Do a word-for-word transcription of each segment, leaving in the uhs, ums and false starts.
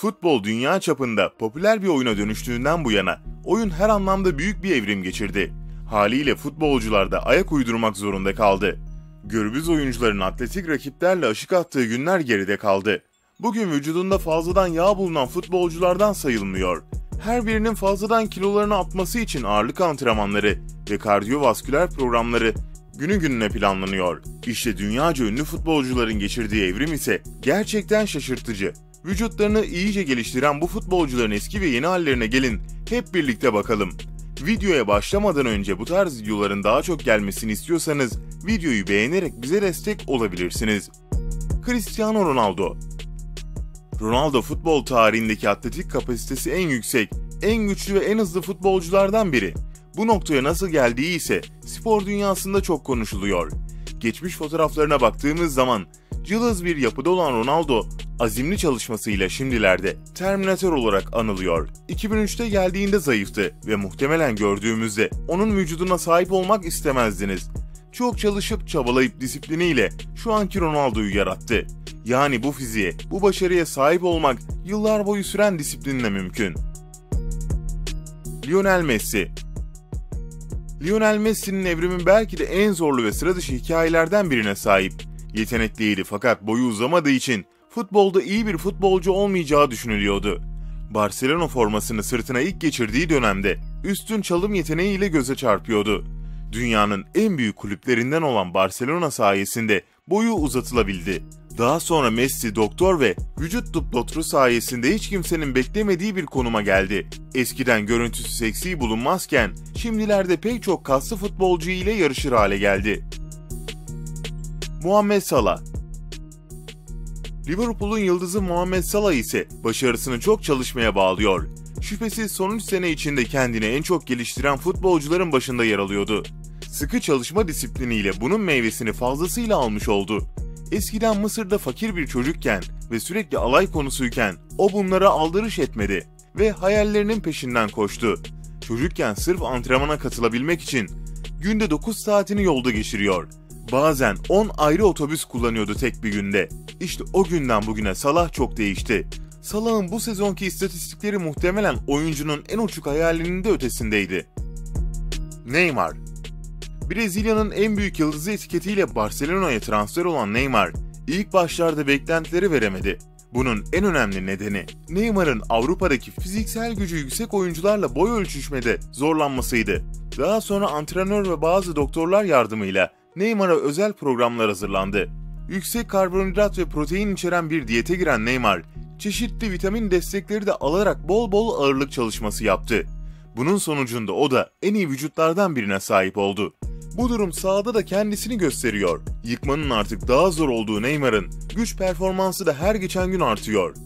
Futbol dünya çapında popüler bir oyuna dönüştüğünden bu yana oyun her anlamda büyük bir evrim geçirdi. Haliyle futbolcular da ayak uydurmak zorunda kaldı. Gürbüz oyuncuların atletik rakiplerle aşık attığı günler geride kaldı. Bugün vücudunda fazladan yağ bulunan futbolculardan sayılmıyor. Her birinin fazladan kilolarını atması için ağırlık antrenmanları ve kardiyovasküler programları günü gününe planlanıyor. İşte dünyaca ünlü futbolcuların geçirdiği evrim ise gerçekten şaşırtıcı. Vücutlarını iyice geliştiren bu futbolcuların eski ve yeni hallerine gelin hep birlikte bakalım. Videoya başlamadan önce bu tarz videoların daha çok gelmesini istiyorsanız videoyu beğenerek bize destek olabilirsiniz. Cristiano Ronaldo. Ronaldo futbol tarihindeki atletik kapasitesi en yüksek, en güçlü ve en hızlı futbolculardan biri. Bu noktaya nasıl geldiği ise spor dünyasında çok konuşuluyor. Geçmiş fotoğraflarına baktığımız zaman cılız bir yapıda olan Ronaldo, azimli çalışmasıyla şimdilerde Terminator olarak anılıyor. iki bin üçte geldiğinde zayıftı ve muhtemelen gördüğümüzde onun vücuduna sahip olmak istemezdiniz. Çok çalışıp çabalayıp disipliniyle şu anki Ronaldo'yu yarattı. Yani bu fiziğe, bu başarıya sahip olmak yıllar boyu süren disiplinle mümkün. Lionel Messi. Lionel Messi'nin evrimi belki de en zorlu ve sıra dışı hikayelerden birine sahip. Yetenekliydi fakat boyu uzamadığı için futbolda iyi bir futbolcu olmayacağı düşünülüyordu. Barcelona formasını sırtına ilk geçirdiği dönemde üstün çalım yeteneğiyle göze çarpıyordu. Dünyanın en büyük kulüplerinden olan Barcelona sayesinde boyu uzatılabildi. Daha sonra Messi doktor ve vücut dubloturu sayesinde hiç kimsenin beklemediği bir konuma geldi. Eskiden görüntüsü seksi bulunmazken şimdilerde pek çok kaslı futbolcu ile yarışır hale geldi. Muhammed Salah. Liverpool'un yıldızı Muhammed Salah ise başarısını çok çalışmaya bağlıyor. Şüphesiz son üç sene içinde kendini en çok geliştiren futbolcuların başında yer alıyordu. Sıkı çalışma disipliniyle bunun meyvesini fazlasıyla almış oldu. Eskiden Mısır'da fakir bir çocukken ve sürekli alay konusuyken o bunlara aldırış etmedi ve hayallerinin peşinden koştu. Çocukken sırf antrenmana katılabilmek için günde dokuz saatini yolda geçiriyor. Bazen on ayrı otobüs kullanıyordu tek bir günde. İşte o günden bugüne Salah çok değişti. Salah'ın bu sezonki istatistikleri muhtemelen oyuncunun en uçuk hayalinin de ötesindeydi. Neymar. Brezilya'nın en büyük yıldızı etiketiyle Barcelona'ya transfer olan Neymar, ilk başlarda beklentileri veremedi. Bunun en önemli nedeni Neymar'ın Avrupa'daki fiziksel gücü yüksek oyuncularla boy ölçüşmede zorlanmasıydı. Daha sonra antrenör ve bazı doktorlar yardımıyla Neymar'a özel programlar hazırlandı. Yüksek karbonhidrat ve protein içeren bir diyete giren Neymar, çeşitli vitamin destekleri de alarak bol bol ağırlık çalışması yaptı. Bunun sonucunda o da en iyi vücutlardan birine sahip oldu. Bu durum sahada da kendisini gösteriyor. Yıkmanın artık daha zor olduğu Neymar'ın güç performansı da her geçen gün artıyor.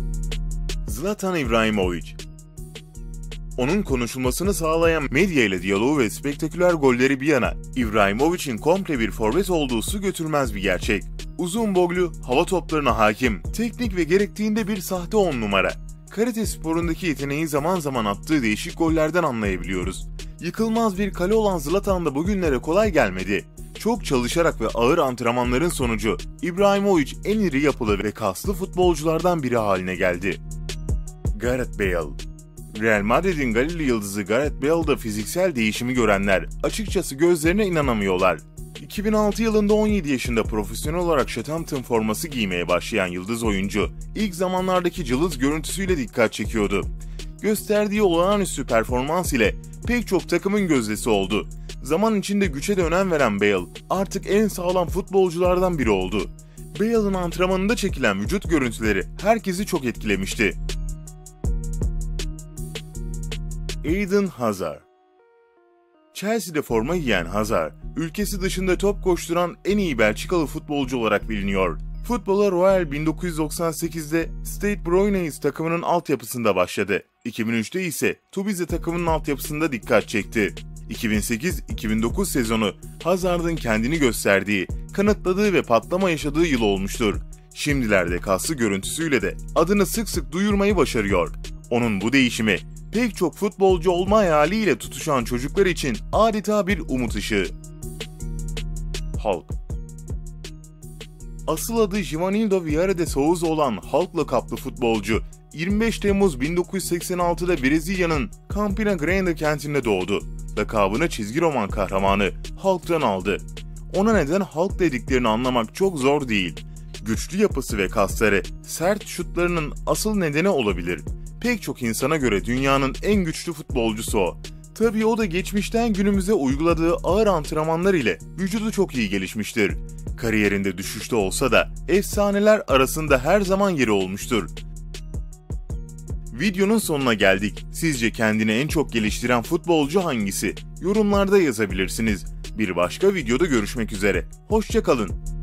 Zlatan İbrahimović. Onun konuşulmasını sağlayan medya ile diyaloğu ve spektaküler golleri bir yana, İbrahimovic'in komple bir forvet olduğu su götürmez bir gerçek. Uzun boylu, hava toplarına hakim, teknik ve gerektiğinde bir sahte on numara. Karate sporundaki yeteneği zaman zaman attığı değişik gollerden anlayabiliyoruz. Yıkılmaz bir kale olan Zlatan da bugünlere kolay gelmedi. Çok çalışarak ve ağır antrenmanların sonucu İbrahimović en iri yapılı ve kaslı futbolculardan biri haline geldi. Gareth Bale. Real Madrid'in Galili yıldızı Gareth Bale'da fiziksel değişimi görenler açıkçası gözlerine inanamıyorlar. iki bin altı yılında on yedi yaşında profesyonel olarak Southampton forması giymeye başlayan yıldız oyuncu, ilk zamanlardaki cılız görüntüsüyle dikkat çekiyordu. Gösterdiği olağanüstü performans ile pek çok takımın gözdesi oldu. Zaman içinde güçe de önem veren Bale, artık en sağlam futbolculardan biri oldu. Bale'ın antrenmanında çekilen vücut görüntüleri herkesi çok etkilemişti. Eden Hazard. Chelsea'de forma giyen Hazard, ülkesi dışında top koşturan en iyi Belçikalı futbolcu olarak biliniyor. Futbola Royal bin dokuz yüz doksan sekizde Stade Bruyères takımının altyapısında başladı. iki bin üçte ise Tubize takımının altyapısında dikkat çekti. iki bin sekiz iki bin dokuz sezonu Hazard'ın kendini gösterdiği, kanıtladığı ve patlama yaşadığı yıl olmuştur. Şimdilerde kaslı görüntüsüyle de adını sık sık duyurmayı başarıyor. Onun bu değişimi pek çok futbolcu olma hayaliyle tutuşan çocuklar için adeta bir umut ışığı. Hulk. Asıl adı Givanildo Vieira de Souza olan Hulk lakaplı futbolcu, yirmi beş Temmuz bin dokuz yüz seksen altıda Brezilya'nın Campina Grande kentinde doğdu. Lakabını çizgi roman kahramanı Hulk'tan aldı. Ona neden Hulk dediklerini anlamak çok zor değil. Güçlü yapısı ve kasları, sert şutlarının asıl nedeni olabilir. Pek çok insana göre dünyanın en güçlü futbolcusu o. Tabii o da geçmişten günümüze uyguladığı ağır antrenmanlar ile vücudu çok iyi gelişmiştir. Kariyerinde düşüşte olsa da efsaneler arasında her zaman yeri olmuştur. Videonun sonuna geldik. Sizce kendini en çok geliştiren futbolcu hangisi? Yorumlarda yazabilirsiniz. Bir başka videoda görüşmek üzere. Hoşça kalın.